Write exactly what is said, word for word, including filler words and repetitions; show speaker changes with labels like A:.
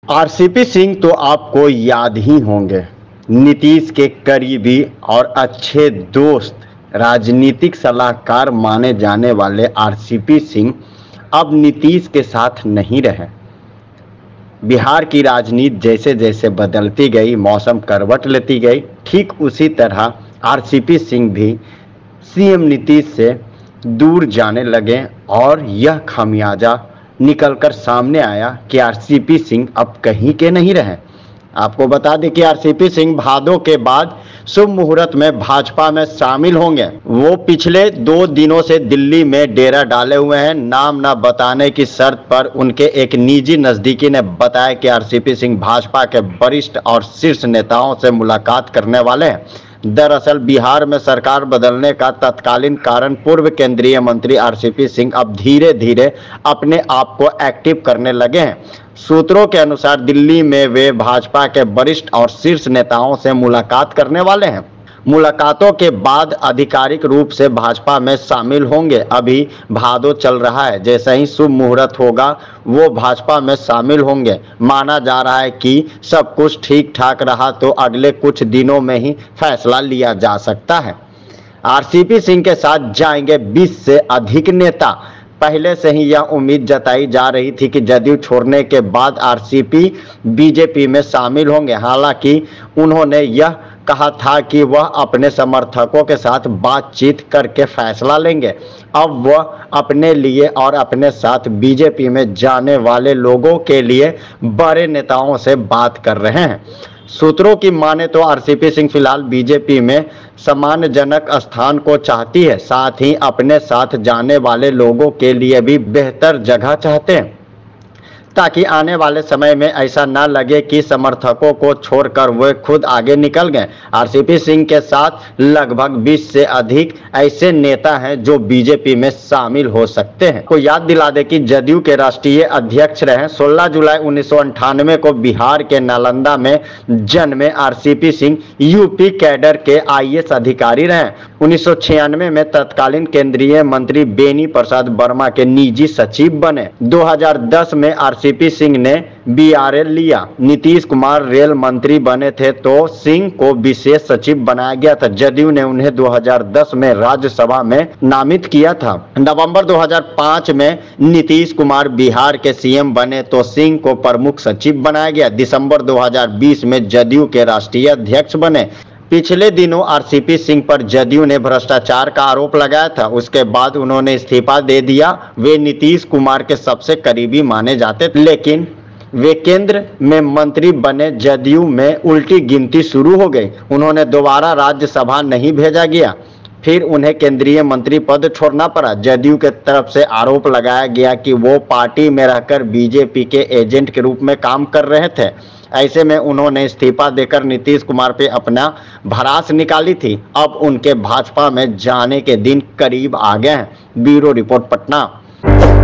A: RCP Singh तो आपको याद ही होंगे, नीतीश के करीबी और अच्छे दोस्त, राजनीतिक सलाहकार माने जाने वाले आरसीपी सिंह अब नीतीश के साथ नहीं रहे। बिहार की राजनीति जैसे जैसे बदलती गई, मौसम करवट लेती गई, ठीक उसी तरह आरसीपी सिंह भी सीएम नीतीश से दूर जाने लगे और यह खामियाजा निकलकर सामने आया कि आरसीपी सिंह अब कहीं के नहीं रहे। आपको बता दें कि आरसीपी सिंह भादों के बाद शुभ मुहूर्त में भाजपा में शामिल होंगे। वो पिछले दो दिनों से दिल्ली में डेरा डाले हुए हैं। नाम न बताने की शर्त पर उनके एक निजी नजदीकी ने बताया कि आरसीपी सिंह भाजपा के वरिष्ठ और शीर्ष नेताओं से मुलाकात करने वाले हैं। दरअसल बिहार में सरकार बदलने का तत्कालीन कारण पूर्व केंद्रीय मंत्री आरसीपी सिंह अब धीरे धीरे अपने आप को एक्टिव करने लगे हैं। सूत्रों के अनुसार दिल्ली में वे भाजपा के वरिष्ठ और शीर्ष नेताओं से मुलाकात करने वाले हैं। मुलाकातों के बाद आधिकारिक रूप से भाजपा में शामिल होंगे। अभी भादो चल रहा है, जैसे ही शुभ मुहूर्त होगा वो भाजपा में शामिल होंगे। माना जा रहा है कि सब कुछ ठीक ठाक रहा तो अगले कुछ दिनों में ही फैसला लिया जा सकता है। आरसीपी सिंह के साथ जाएंगे बीस से अधिक नेता। पहले से ही यह उम्मीद जताई जा रही थी कि जदयू छोड़ने के बाद आरसीपी बीजेपी में शामिल होंगे। हालांकि उन्होंने यह कहा था कि वह अपने समर्थकों के साथ बातचीत करके फैसला लेंगे। अब वह अपने लिए और अपने साथ बीजेपी में जाने वाले लोगों के लिए बड़े नेताओं से बात कर रहे हैं। सूत्रों की माने तो आरसीपी सिंह फिलहाल बीजेपी में सम्मानजनक स्थान को चाहती है, साथ ही अपने साथ जाने वाले लोगों के लिए भी बेहतर जगह चाहते हैं, ताकि आने वाले समय में ऐसा न लगे कि समर्थकों को छोड़कर वे खुद आगे निकल गए। आरसीपी सिंह के साथ लगभग बीस से अधिक ऐसे नेता हैं जो बीजेपी में शामिल हो सकते हैं। को याद दिला दे कि जदयू के राष्ट्रीय अध्यक्ष रहे। सोलह जुलाई उन्नीस सौ अंठानवे को बिहार के नालंदा में जन्मे आरसीपी सिंह यूपी कैडर के आईएएस अधिकारी रहे। उन्नीस सौ छियानवे में तत्कालीन केंद्रीय मंत्री बेनी प्रसाद वर्मा के निजी सचिव बने। दो हज़ार दस में आरसीपी सिंह ने बीआरएल लिया। नीतीश कुमार रेल मंत्री बने थे तो सिंह को विशेष सचिव बनाया गया था। जदयू ने उन्हें दो हज़ार दस में राज्यसभा में नामित किया था। नवंबर दो हज़ार पाँच में नीतीश कुमार बिहार के सीएम बने तो सिंह को प्रमुख सचिव बनाया गया। दिसंबर दो हज़ार बीस में जदयू के राष्ट्रीय अध्यक्ष बने। पिछले दिनों आरसीपी सिंह पर जदयू ने भ्रष्टाचार का आरोप लगाया था, उसके बाद उन्होंने इस्तीफा दे दिया। वे नीतीश कुमार के सबसे करीबी माने जाते, लेकिन वे केंद्र में मंत्री बने। जदयू में उल्टी गिनती शुरू हो गई। उन्होंने दोबारा राज्यसभा नहीं भेजा गया, फिर उन्हें केंद्रीय मंत्री पद छोड़ना पड़ा। जदयू के तरफ से आरोप लगाया गया कि वो पार्टी में रहकर बीजेपी के एजेंट के रूप में काम कर रहे थे। ऐसे में उन्होंने इस्तीफा देकर नीतीश कुमार पे अपना भड़ास निकाली थी। अब उनके भाजपा में जाने के दिन करीब आ गए हैं। Bureau report, Patna.